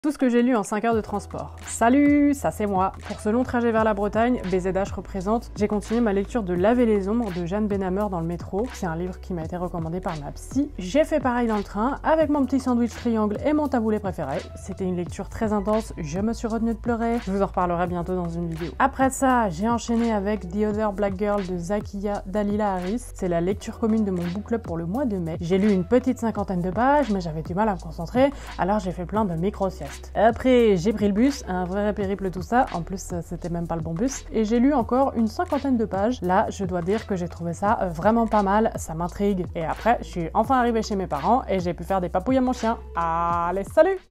Tout ce que j'ai lu en 5 heures de transport. Salut, ça c'est moi. Pour ce long trajet vers la Bretagne, BZH représente, j'ai continué ma lecture de Laver les ombres de Jeanne Benhammer dans le métro. C'est un livre qui m'a été recommandé par ma psy. J'ai fait pareil dans le train, avec mon petit sandwich triangle et mon taboulet préféré. C'était une lecture très intense, je me suis retenue de pleurer. Je vous en reparlerai bientôt dans une vidéo. Après ça, j'ai enchaîné avec The Other Black Girl de Zakiya Dalila Harris. C'est la lecture commune de mon book club pour le mois de mai. J'ai lu une petite 50aine de pages, mais j'avais du mal à me concentrer, alors j'ai fait plein de micro-siestes. Après, j'ai pris le bus, un vrai périple tout ça, en plus c'était même pas le bon bus, et j'ai lu encore une 50aine de pages. Là, je dois dire que j'ai trouvé ça vraiment pas mal, ça m'intrigue. Et après, je suis enfin arrivée chez mes parents et j'ai pu faire des papouilles à mon chien. Allez, salut!